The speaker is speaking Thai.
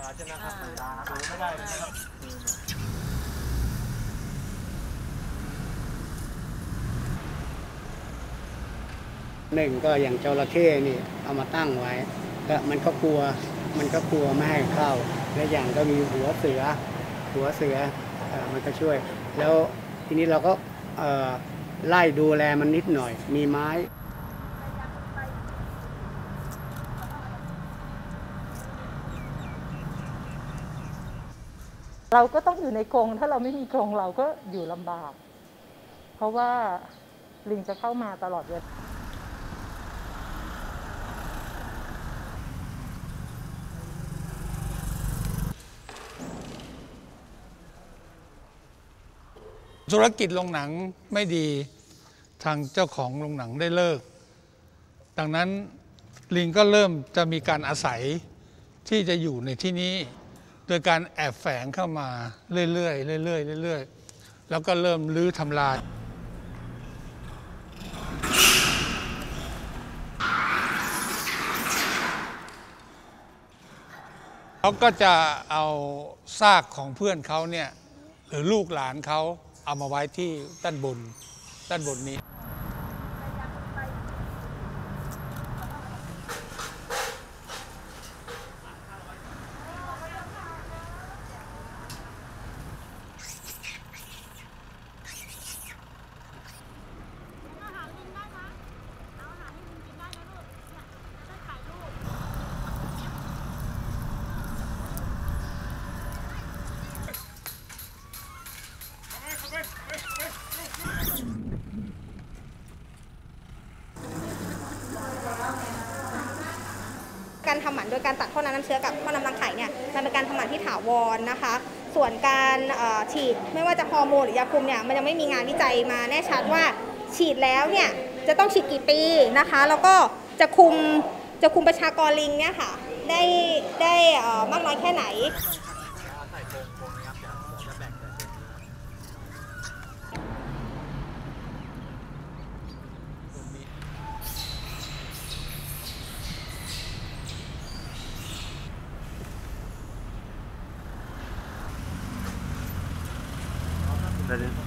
ใช่ไหมครับไม่ได้นะครับหนึ่งก็อย่างจระเข้นี่เอามาตั้งไว้ก็มันก็กลัวไม่ให้เข้าและอย่างก็มีหัวเสือมันก็ช่วยแล้วทีนี้เราก็ไล่ดูแลมันนิดหน่อยมีไม้เราก็ต้องอยู่ในกรงถ้าเราไม่มีกรงเราก็อยู่ลำบากเพราะว่าลิงจะเข้ามาตลอดเวลาธุรกิจโรงหนังไม่ดีทางเจ้าของโรงหนังได้เลิกดังนั้นลิงก็เริ่มจะมีการอาศัยที่จะอยู่ในที่นี้โดยการแอบแฝงเข้ามาเรื่อยๆแล้วก็เริ่มรื้อทำลายเขาก็จะเอาซากของเพื่อนเขาเนี่ยหรือลูกหลานเขาเอามาไว้ที่ด้านบนนี้การทำหมันโดยการตัดท่อน้ำเชื้อกับท่อน้ำรังไข่เนี่ยมันเป็นการทำหมันที่ถาวรนะคะส่วนการฉีดไม่ว่าจะฮอร์โมนหรือยาคุมเนี่ยมันยังไม่มีงานวิจัยมาแน่ชัดว่าฉีดแล้วเนี่ยจะต้องฉีดกี่ปีนะคะแล้วก็จะคุมประชากรลิงเนี่ยค่ะได้มากน้อยแค่ไหนได้เลย